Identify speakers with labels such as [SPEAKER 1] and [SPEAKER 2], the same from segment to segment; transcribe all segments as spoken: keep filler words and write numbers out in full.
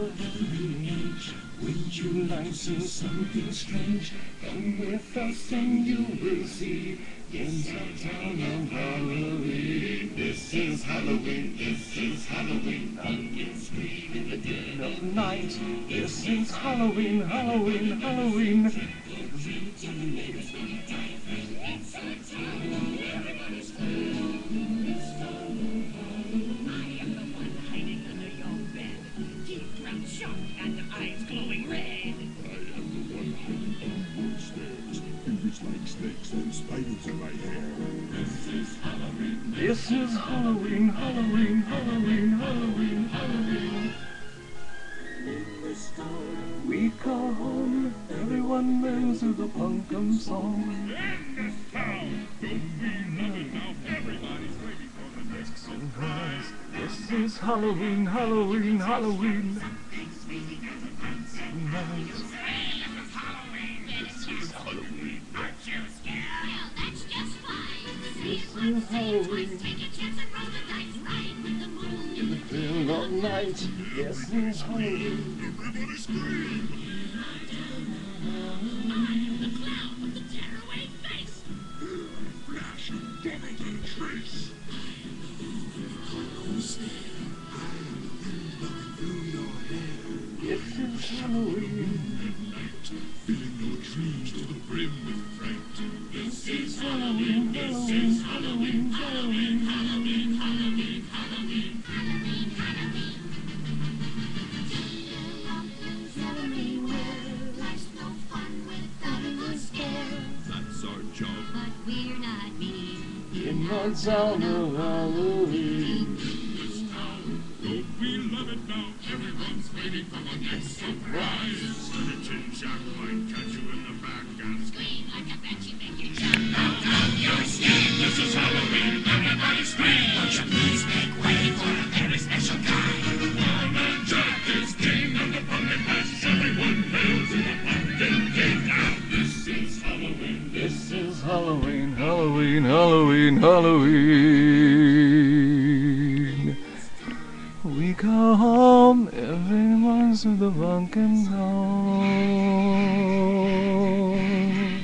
[SPEAKER 1] Would you like to see something strange? Come with us and you will see. In the town of Halloween. This is Halloween, this is Halloween. Pumpkins scream in the dead of night. This is Halloween, Halloween, Halloween. Everybody's gonna die. It's our time. Everybody's free.
[SPEAKER 2] I am the one hiding under your bed. Teeth round sharp and eyes glowing red.
[SPEAKER 3] I am the one hiding on wood stairs. Fingers like snakes and spiders in my hair.
[SPEAKER 1] This is Halloween. This is Halloween, Halloween, Halloween, Halloween, Halloween. In the store we call home. Everyone learns to the pumpkin song.
[SPEAKER 3] In this town, don't we love it now? Everybody's waiting for the next surprise.
[SPEAKER 1] This is Halloween, Halloween, Halloween.
[SPEAKER 2] This is Halloween. Aren't you scared? Well, that's just fine.
[SPEAKER 1] This is Halloween.
[SPEAKER 2] Take a chance and roll the dice right with the moon.
[SPEAKER 1] In the cool of night. This is Halloween.
[SPEAKER 3] Everybody scream!
[SPEAKER 2] I'm the clown with the tearaway face.
[SPEAKER 3] Flash and vomit and trace.
[SPEAKER 1] This is Halloween.
[SPEAKER 3] Filling your dreams to the brim with fright.
[SPEAKER 2] This is
[SPEAKER 1] Halloween, Halloween, Halloween, Halloween,
[SPEAKER 2] Halloween, Halloween, Halloween, Halloween, Halloween. Life's no fun without a scare.
[SPEAKER 3] That's our job.
[SPEAKER 2] But we're not mean.
[SPEAKER 1] In the town of Halloween.
[SPEAKER 3] Don't we love it now? Everyone's waiting for the next surprise. Skeleton Jack might catch you in the back and
[SPEAKER 2] Scream like a banshee, make you jump out
[SPEAKER 3] out your skin. This is Halloween. Everybody scream. Won't you please make way for a very special guy? One-Man Jack is king of the pumpkin patch. Everyone hails to the pumpkin king. Now this is Halloween.
[SPEAKER 1] This is Halloween, Halloween, Halloween, Halloween. We go home every month to the pumpkin home.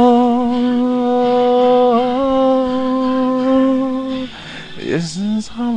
[SPEAKER 1] Oh, this is Halloween.